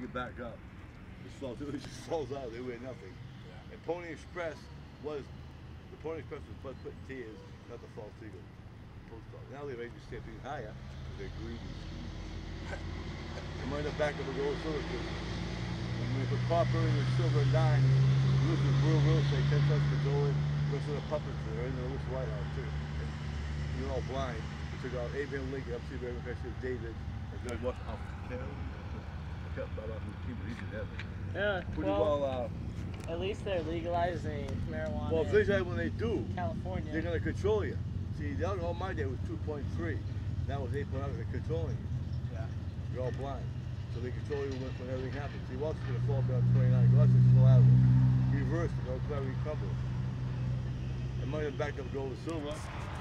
back up. It just falls out. They weigh nothing. Yeah. And Pony Express was put in tears, not the false eagle. Now they raise the stamp higher because they're greedy. And might have back up a gold silver too. When we put copper in the silver and dime, we look at real estate, 10 cents per gold, rest of the puppets that are in the Lewis White House too. And you're all blind. We took out Abraham Lincoln, up to Abraham Lincoln, David, and then what? Yeah, Pretty well, at least they're legalizing marijuana. Well, things like when they do, California. they're going to control you. See, the alcohol in my day was 2.3. Now with 8.0, they're controlling you. Yeah. You're all blind. So they control you when everything happens. See, Walt's going to fall down 29. Go out to fall out of it. Reverse it. Don't clearly crumble. It might have backed up gold and silver.